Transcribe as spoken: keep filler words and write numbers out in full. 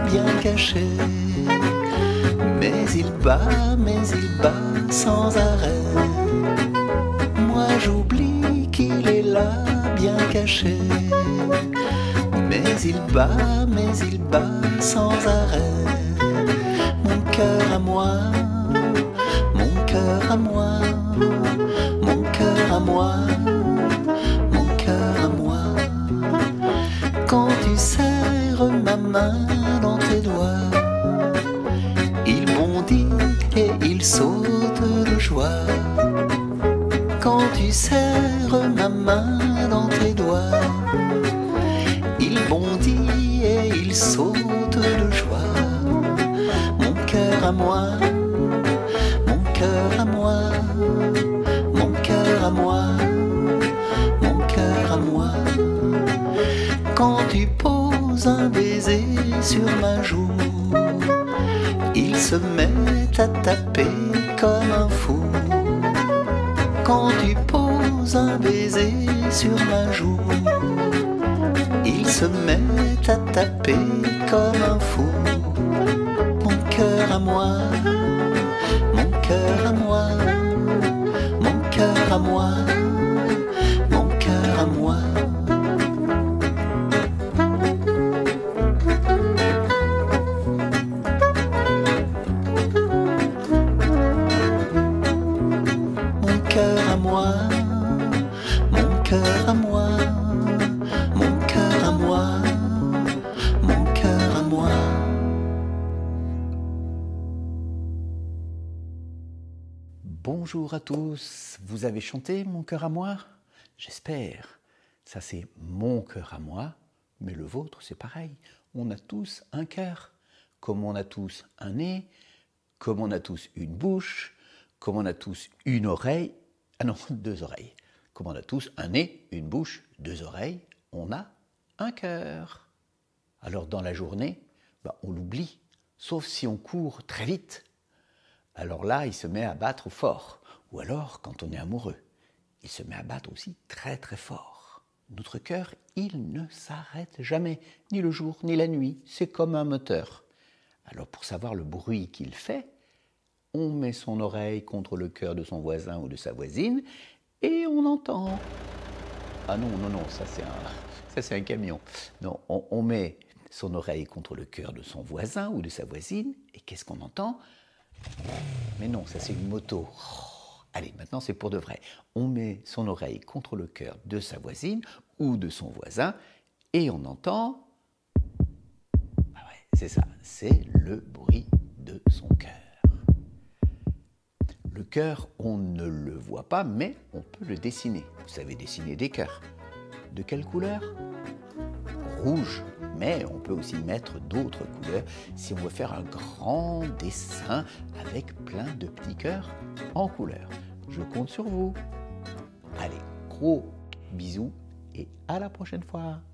bien caché. Mais il bat, mais il bat sans arrêt. Moi j'oublie qu'il est là, bien caché. Mais il bat, mais il bat sans arrêt. Mon cœur à moi, mon cœur à moi, mon cœur à moi, mon cœur à moi. Quand tu serres ma main dans tes doigts, il bondit et il saute de joie. Quand tu serres ma main dans tes doigts, il bondit et il saute de joie. Mon cœur à moi, mon cœur à moi, mon cœur à moi, mon cœur à moi. Quand tu poses un baiser sur ma joue, il se met à taper comme un fou. Quand tu poses un baiser sur ma joue, il se met à taper comme un fou. Mon cœur à moi, mon cœur à moi, mon cœur à moi, mon cœur à moi. Mon cœur à moi, mon cœur à moi, mon cœur à moi, mon cœur à moi. Bonjour à tous, vous avez chanté Mon cœur à moi? J'espère. Ça c'est mon cœur à moi, mais le vôtre c'est pareil. On a tous un cœur, comme on a tous un nez, comme on a tous une bouche, comme on a tous une oreille, ah non, deux oreilles. Comme on a tous un nez, une bouche, deux oreilles, on a un cœur. Alors dans la journée, bah, on l'oublie, sauf si on court très vite. Alors là, il se met à battre fort. Ou alors, quand on est amoureux, il se met à battre aussi très très fort. Notre cœur, il ne s'arrête jamais, ni le jour, ni la nuit. C'est comme un moteur. Alors pour savoir le bruit qu'il fait, on met son oreille contre le cœur de son voisin ou de sa voisine et on entend. Ah non, non, non, ça c'est un, ça c'est un camion. Non, on, on met son oreille contre le cœur de son voisin ou de sa voisine et qu'est-ce qu'on entend? Mais non, ça c'est une moto. Oh, allez, maintenant c'est pour de vrai. On met son oreille contre le cœur de sa voisine ou de son voisin et on entend... Ah ouais, c'est ça, c'est le bruit de son cœur. Le cœur, on ne le voit pas, mais on peut le dessiner. Vous savez dessiner des cœurs. De quelle couleur? Rouge. Mais on peut aussi mettre d'autres couleurs si on veut faire un grand dessin avec plein de petits cœurs en couleur. Je compte sur vous. Allez, gros bisous et à la prochaine fois.